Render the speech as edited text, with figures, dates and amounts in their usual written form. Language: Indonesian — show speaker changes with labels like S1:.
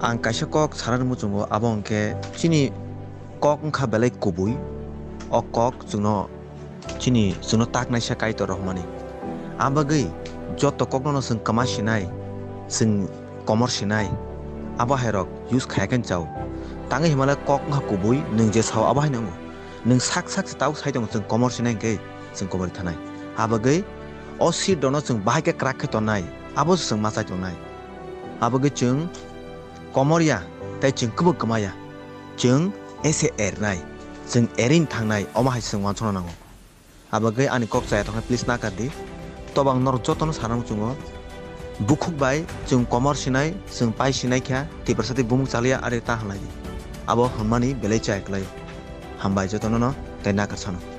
S1: Ang kaisa kok sarar muchungo abo hingke chini kok wngkha belai kubui o kok chungno chini chungno taknaisa kaito rohmani abagui joto kok no chwng kama sinai chwng komor sinai abo hairok use khayakhai chao tangi himalay kok wngkha kubui nung je sao abo hainango nung sak tau saidong chwng komor sinai hingke chwng komor thanai abagui o seat dono chwng bahai ke krak khai tongnai abo chwng machai tongnai abagui chwng komorya tei chwng kubuk kmaya chwng ese ernai chwng erin thangnai omo hai chwng uansukna nango abagui ani kok chaya tongkha please nakardi tobang norok jotono sarang chungo bukhuk bai chwng komor sinai chwng pai sinai kha tibra sati bumung chalia ari ta halai abo hammani belai chaya klai hambai jotono no tei nakar sano.